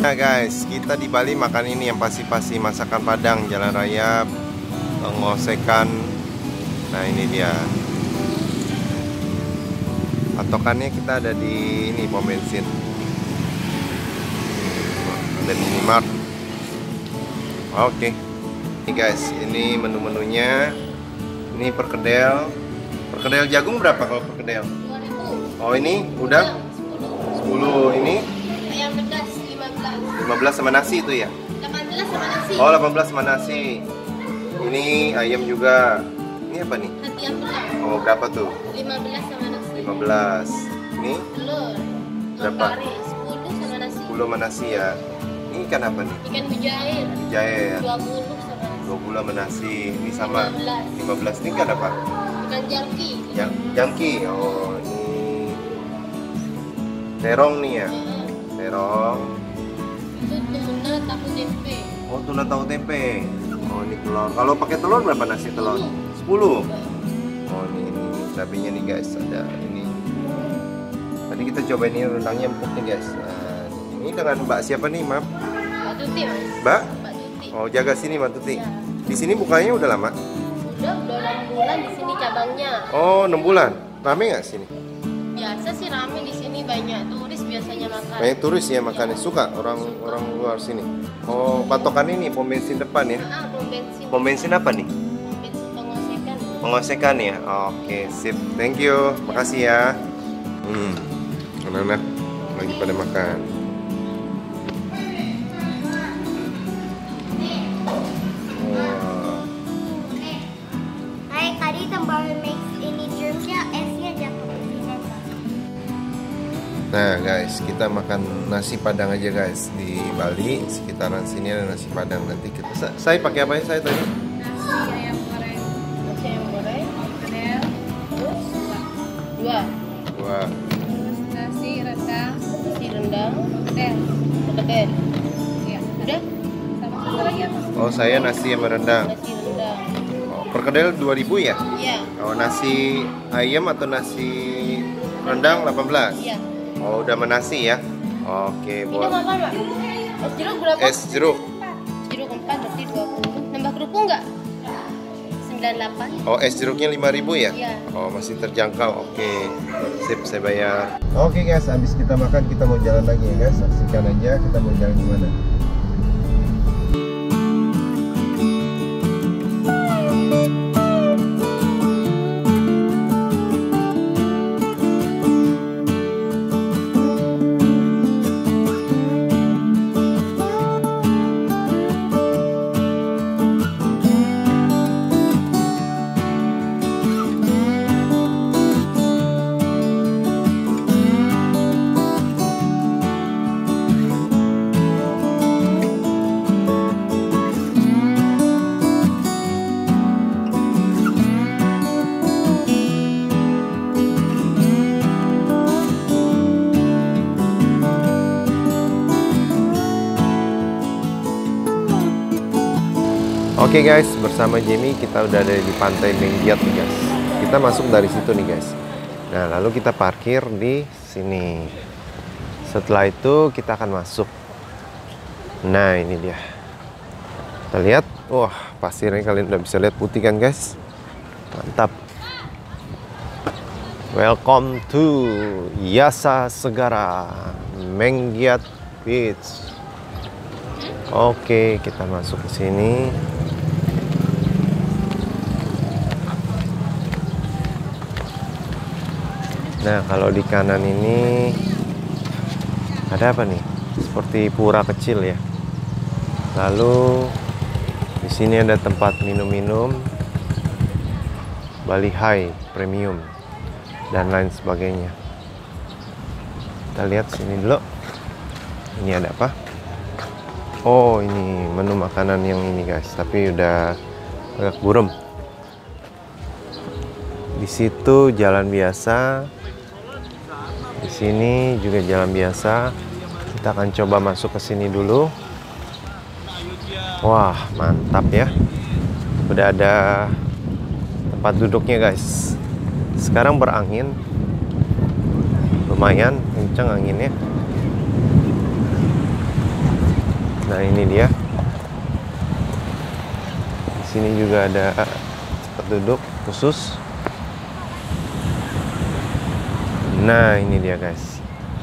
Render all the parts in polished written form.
gimana guys? Kita di Bali makan ini yang pasti-pasti masakan Padang, Jalan Raya, pengosekan. Nah ini dia. Patokannya kita ada di ini pom bensin. Ada di Mart. Oke. Ini guys, ini menu-menunya. Ini perkedel. Perkedel jagung berapa kalau perkedel? 2.000. Oh ini udang? 10. Ini? Ayam pedas 15. 15 sama nasi itu ya? 18 sama nasi. Oh 18 sama nasi. Ini ayam juga. Ini apa nih? Hati ayam pedas. Oh berapa tuh? 15 sama nasi. 15. Ini Telur. Berapa? 10 sama nasi. 10 sama nasi ya. Ini ikan apa nih? Ikan mujair. Jahe ya? 20 sama nasi. 20 sama nasi. Ini sama 15. 15. Ini ikan apa? Ikan jangki. Jangki. Oh ini terong nih ya. Terong. Itu tuna tahu tempe. Oh tuna tahu tempe. Oh ini telur. Kalau pakai telur berapa nasi telur? 10. Oh ini cabenya nih guys. Ada ini. Tadi kita coba ini rendangnya empuk nih guys. Nah, ini dengan Mbak siapa nih, maaf? Mbak Tuti mas. Mbak? Mbak Tuti. Oh jaga sini Mbak Tuti. Ya. Di sini bukanya udah lama? Udah 6 bulan di sini cabangnya. Oh 6 bulan. Rame nggak sini? Biasa sih rame di sini, banyak turis biasanya makan. Banyak turis ya makannya. Suka orang luar sini. Oh patokan ini pom bensin depan ya. Pom bensin. Pom bensin apa nih? Pom bensin pengosekan. Pengosekan ya. Oke sip. Thank you. Makasih ya. Anak-anak lagi pada makan. Wah. Hai, tadi tambah mix ini germsnya, esnya jatuh. Nah guys, kita makan nasi Padang aja guys di Bali. Sekitaran sini ada nasi Padang. Nanti kita. Saya pakai apa ya saya tadi? Nasi ayam goreng. Nasi ayam goreng. Perkedel. Terus 2. Wah. Terus nasi rendang. Nasi rendang. Perkedel. Perkedel. Iya. Udah. Sama satu lagi apa? Oh saya nasi sama rendang. Nasi rendang. Oh, perkedel 2000 ya? Iya. Oh nasi ayam atau nasi rendang 18? Iya. Oh udah menasi ya? Oke Ini boleh. apa Pak? Es jeruk berapa? Es jeruk. Jeruk 4 berarti 20. Nambah kerupuk enggak? 98. Oh es jeruknya 5000 ya? Iya. Oh masih terjangkau. Oke. Sip saya bayar. Oke guys, habis kita makan kita mau jalan lagi ya guys. Saksikan aja kita mau jalan kemana. Oke guys, bersama Jamie kita udah ada di Pantai Menggiat nih guys. Kita masuk dari situ nih guys. Nah, lalu kita parkir di sini. Setelah itu kita akan masuk. Nah, ini dia. Kita lihat, wah, pasirnya kalian udah bisa lihat putih kan guys. Mantap. Welcome to Yasa Segara Menggiat Beach. Oke, kita masuk ke sini. Nah, kalau di kanan ini ada apa nih? Seperti pura kecil ya. Lalu di sini ada tempat minum-minum, Bali High Premium dan lain sebagainya. Kita lihat sini dulu. Ini ada apa? Oh, ini menu makanan yang ini guys, tapi udah agak buram. Di situ jalan biasa. Di sini juga jalan biasa. Kita akan coba masuk ke sini dulu. Wah, mantap ya. Udah ada tempat duduknya guys. Sekarang berangin. Lumayan kencang anginnya. Nah ini dia. Di sini juga ada tempat duduk khusus. Nah ini dia guys.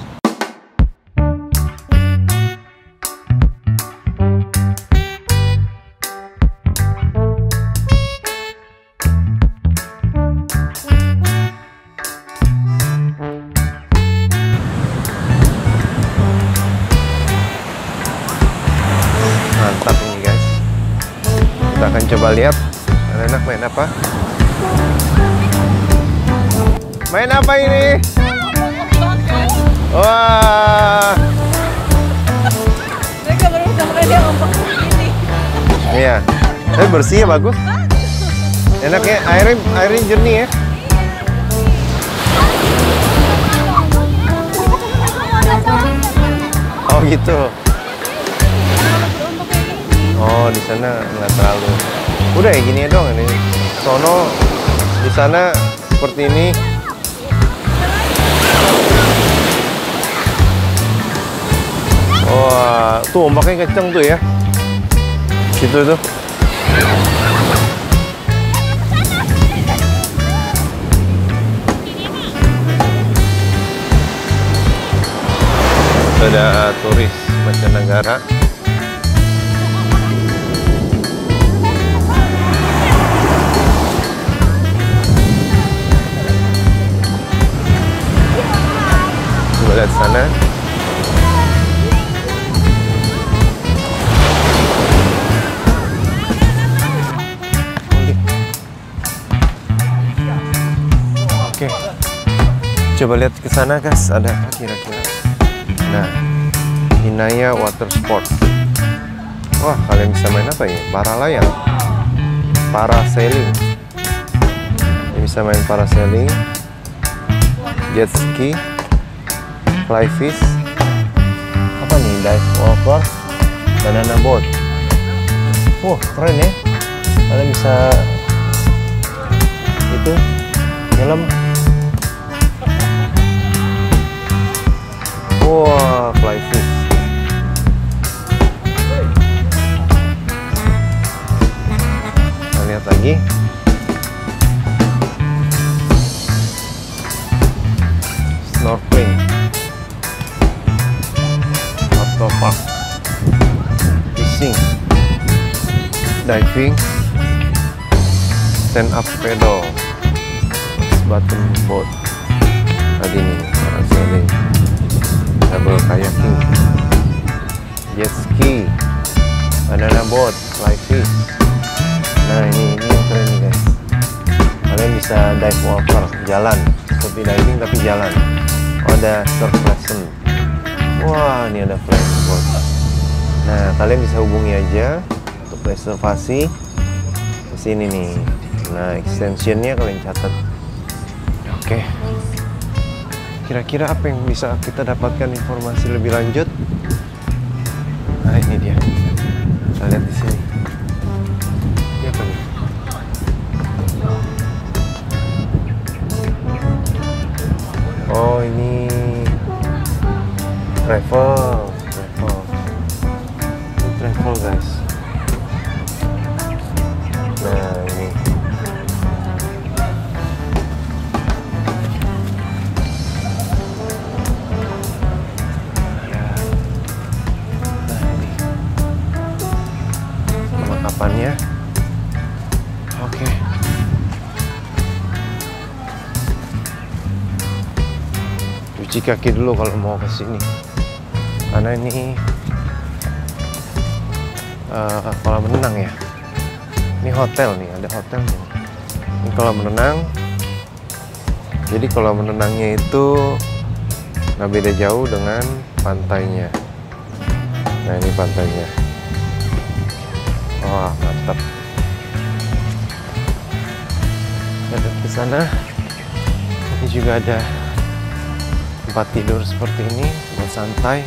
Mantap ini guys. Kita akan coba lihat anak-anak main apa. Main apa ini? Wah. Mereka baru sampai dia ngomong ini. Iya. Tapi bersih ya, bagus. Enak ya, airnya jernih ya. Oh gitu. Oh di sana nggak terlalu. Udah ya gini ya dong ini. Sono di sana seperti ini. Wah, tuh ombaknya kenceng tuh ya. Gitu tuh. Ada turis mancanegara. Coba lihat sana. Oke. Coba lihat ke sana guys, ada apa kira-kira? Nah, Hinaya Water Sports. Wah, kalian bisa main apa ya? Paralayang, parasailing. Ini bisa main parasailing, jet ski, fly fish. Apa nih? Dive water, banana boat. Wah, keren ya. Kalian bisa itu nyelam. Wah, fly fish. Kita lihat lagi. Snorkeling. Water park. Fishing. Diving. Stand up paddle. Bottom boat. Tadi nih, parasailing. Double kayaking, jet ski, banana boat, fly fish. Nah ini yang keren nih guys. Kalian bisa dive water, jalan seperti diving tapi jalan. Oh, ada surf lesson. Wah ini ada flying boat. Nah kalian bisa hubungi aja untuk reservasi ke sini nih. Nah extensionnya kalian catat. Oke. Kira-kira apa yang bisa kita dapatkan informasi lebih lanjut? Nah ini dia. Kita lihat di sini. Ini apa nih? Oh ini travel. Ini travel guys. Nah ini. Perlengkapannya. Oke. Cuci kaki dulu kalau mau ke sini. Karena ini kolam renang ya. Ini hotel nih, ada hotelnya. Ini kolam renang. Jadi kolam renangnya itu nggak beda jauh dengan pantainya. Nah ini pantainya. Wah mantap. Ada ke sana. Ini juga ada tempat tidur seperti ini buat santai.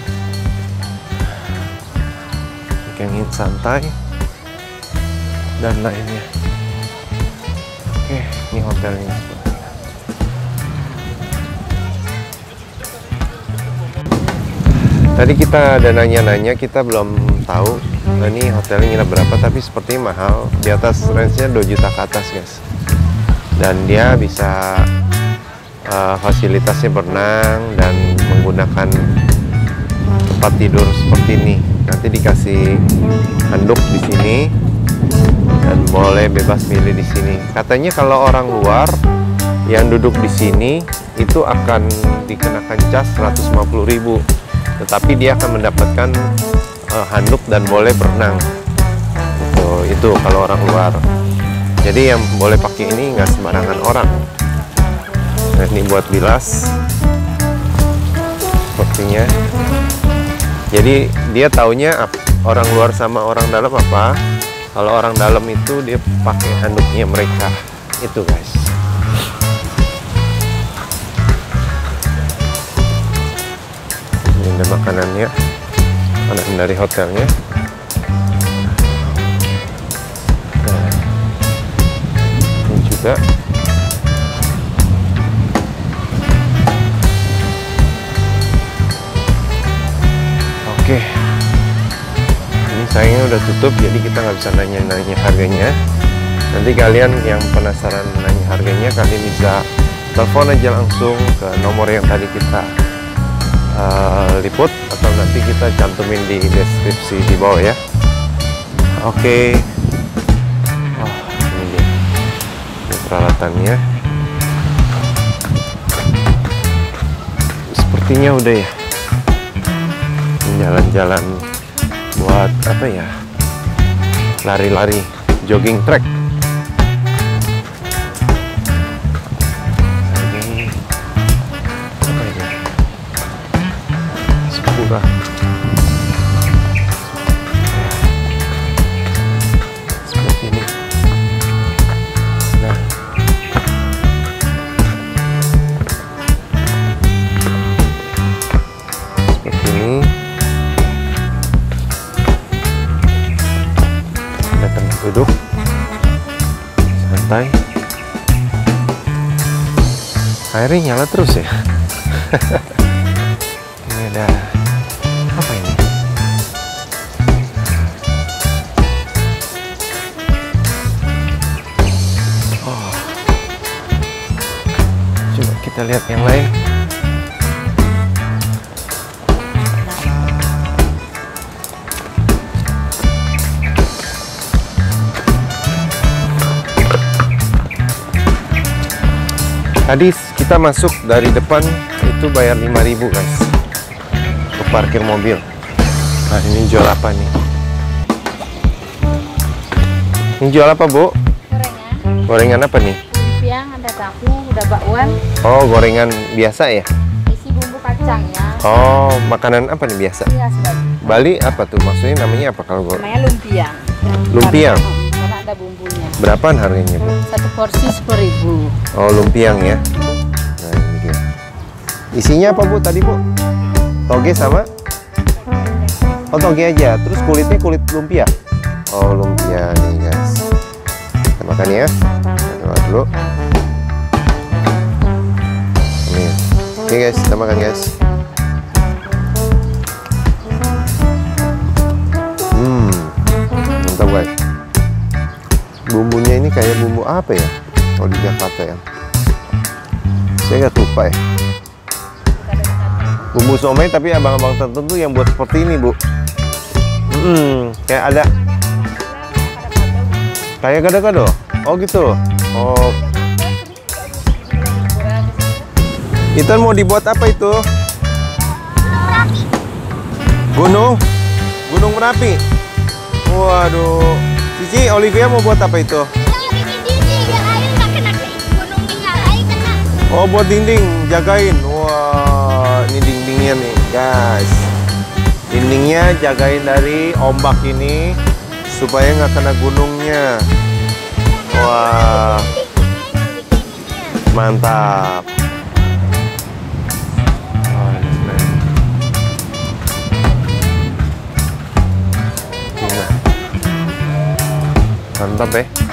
Yang ingin santai dan lainnya. Oke, ini hotelnya. Kita Tadi kita ada nanya-nanya, kita belum tahu ini hotelnya nginep berapa, tapi sepertinya mahal, di atas range-nya 2 juta ke atas guys. Dan dia bisa fasilitasnya berenang dan menggunakan tempat tidur seperti ini. Nanti dikasih handuk di sini dan boleh bebas milih di sini. Katanya kalau orang luar yang duduk di sini itu akan dikenakan cas 150.000, tetapi dia akan mendapatkan handuk dan boleh berenang. Itu kalau orang luar. Jadi yang boleh pakai ini nggak sembarangan orang. Nah, ini buat bilas sepertinya. Jadi dia taunya orang luar sama orang dalam apa. Kalau orang dalam itu dia pakai handuknya mereka. Itu guys. Ini ada makanannya, makanan dari hotelnya. Nah, ini juga. Oke, ini sayangnya udah tutup, jadi kita nggak bisa nanya-nanya harganya. Nanti kalian yang penasaran nanya harganya, kalian bisa telepon aja langsung ke nomor yang tadi kita liput, atau nanti kita cantumin di deskripsi di bawah ya. Oke. Oh, ini dia. Ini peralatannya. Sepertinya udah ya. Jalan-jalan buat apa ya, lari-lari, jogging track. Ini apa ini? Sepura. Seperti ini. Nah, seperti ini. Duduk santai, airnya nyala terus ya. Ini ada apa ini? Oh, coba kita lihat yang lain. Tadi kita masuk dari depan itu bayar 5.000 guys untuk parkir mobil. Nah, ini jual apa nih? Ini jual apa, Bu? Gorengan. Gorengan apa nih? Siang ada tahu, ada bakwan. Oh, gorengan biasa ya? Isi bumbu kacang ya. Oh, makanan apa nih biasa? Iya, Bali apa tuh? Maksudnya namanya apa kalau namanya lumpiang. Lumpiang? Karena ada bumbunya. Berapaan harganya, Bu? Satu porsi 10.000. Oh, lumpiang ya. Nah, ini dia. Isinya apa, Bu, tadi, Bu? Toge sama? Oh, toge aja. Terus kulitnya kulit lumpia? Oh, lumpia nih, guys. Kita makan ya. Kita makan dulu. Ini. Oke, guys. Kita makan, guys. Mantap, guys. Bumbunya ini kayak bumbu apa ya? Oh, di Jakarta ya. Saya nggak lupa ya. Bumbu somai tapi abang-abang tertentu yang buat seperti ini, Bu. Kayak ada kayak gado-gado. Oh gitu. Oh. Itu mau dibuat apa itu? Gunung Merapi. Waduh. Cici, Olivia mau buat apa itu? Oh, buat dinding, jagain. Wah, ini dindingnya nih, guys. Dindingnya jagain dari ombak ini supaya nggak kena gunungnya. Wah, mantap. Oh, mantap ya.